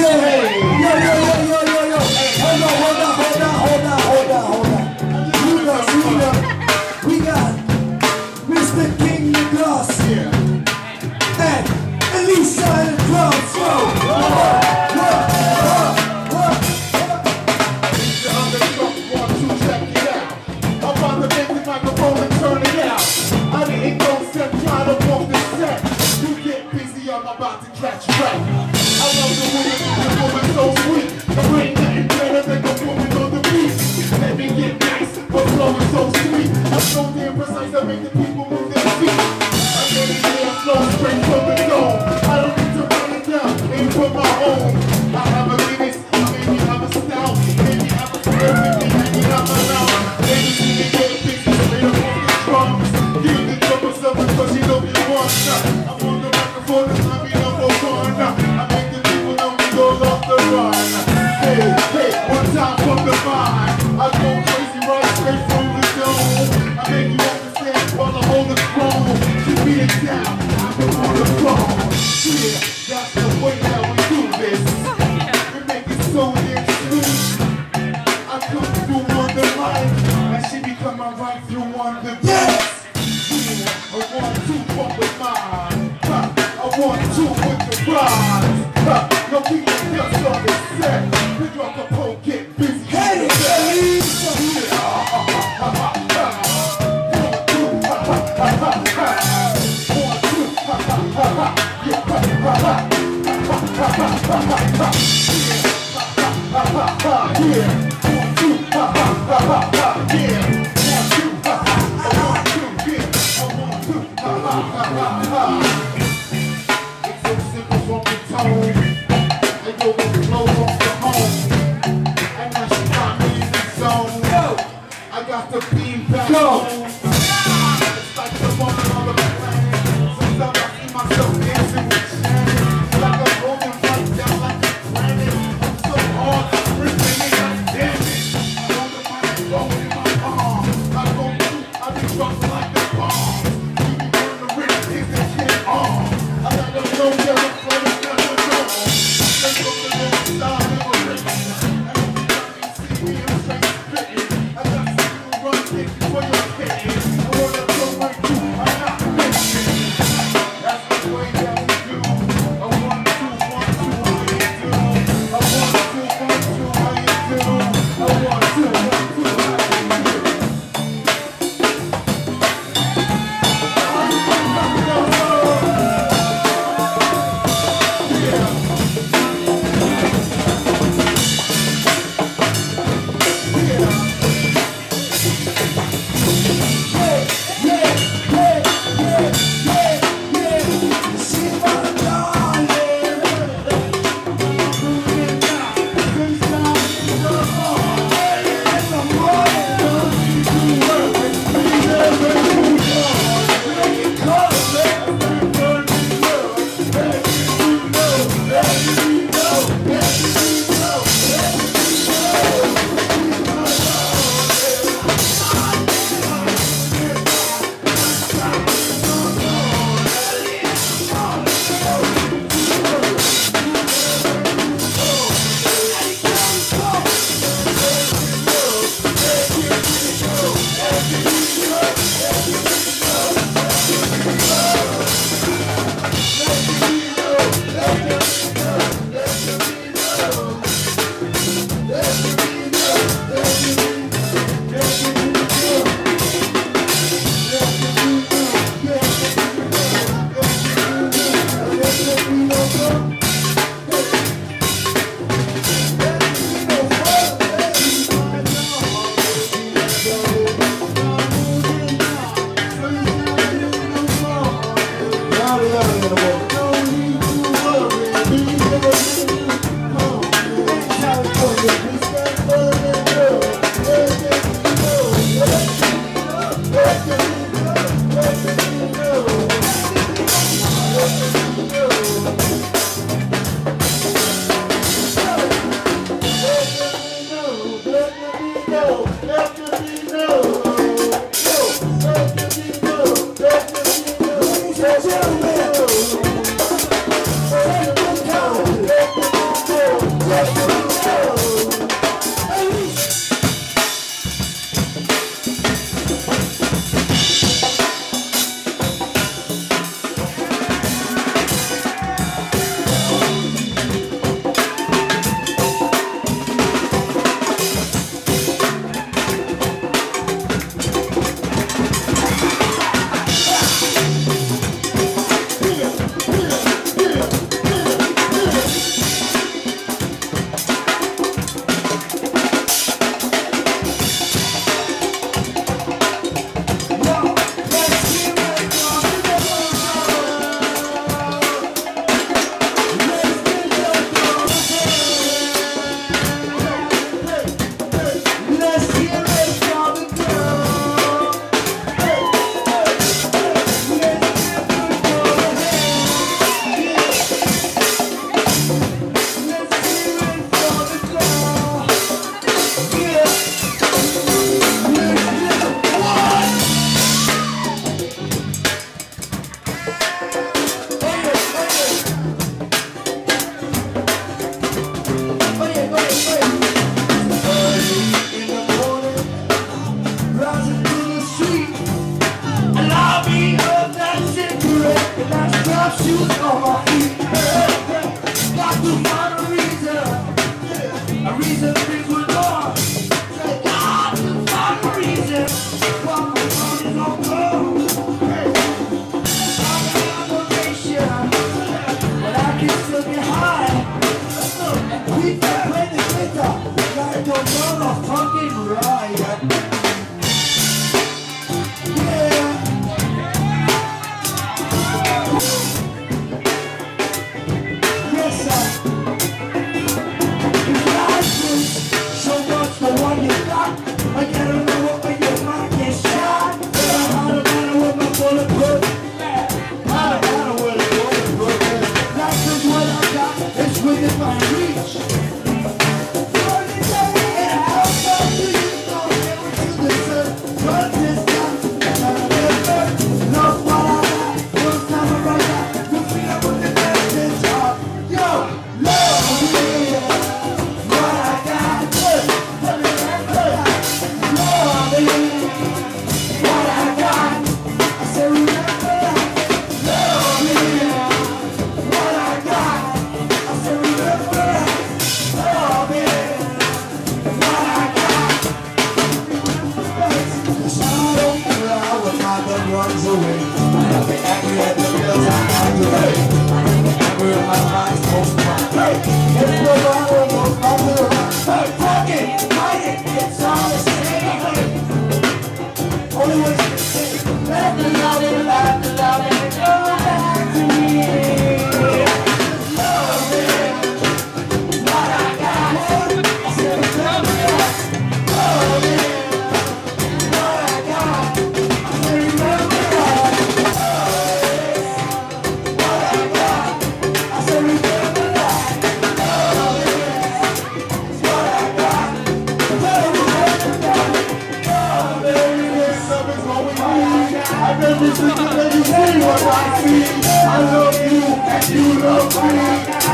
We got Mr. King Nicholas and Elisa and the drums. About to catch you right. I love the woman so sweet. There ain't nothing better than the woman on the beat. Let me get nice, but flow is so sweet. I'm so damn precise, I make the people move their feet. I get it there, flow straight from the dome. I don't need to run it down, aim for my own. I have a limit, maybe have a style, maybe have a spirit, maybe hanging out my mouth. Maybe she can get a picture straight up on the drums. Give the drummer something, cause she know me once. I'm on the microphone and I'm I make the people know me goes off the run. Hey, one time from the mind. I go crazy right straight from the dome. I make you understand while I hold the throne. She beat it down, I've been on the throne. Yeah, that's the way that we do this. We make it so damn sweet. I come through on the mic, and she become my right through on the beat. Yeah, I want to fuck with mine. I want to with the rise. No people just on the set. Pedro Capo get busy. Hey, Elisa! I got the beam back home. It's like the moment on the planet. Sometimes I see myself dancing with Shannon. Like a rolling right down like a planet. I'm so hard, I'm ripping it, I'm dancing. I know the money blowing in my palm. I go through, I be dropping like the bomb. You be on the rich, things that get on. I let them know they're a player, never know.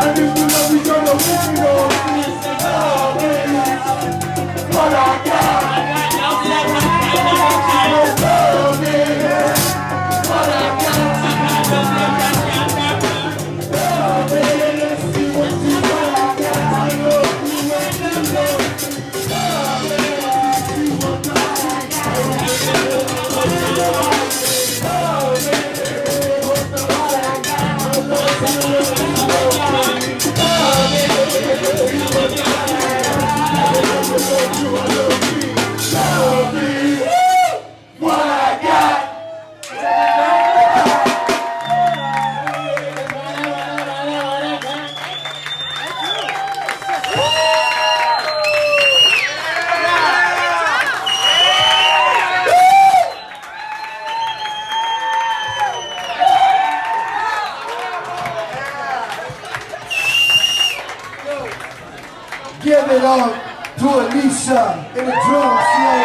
And if you love each other, we know. Oh, baby, what I got. Oh, baby, what I got. Oh, baby, let's see what you got. I love you and you know. Oh, baby, let's see what I got. Oh, baby, what's the what I got? I love you and you know. Oh, baby, what I got. Give it up to Elisa in the drums, yo.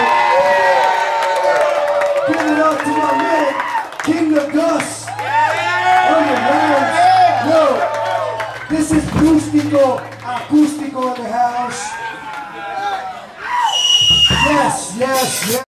Give it up to my man, King of Gus. On the hands. Yo, this is acústico in the house. Yes, yes, yes.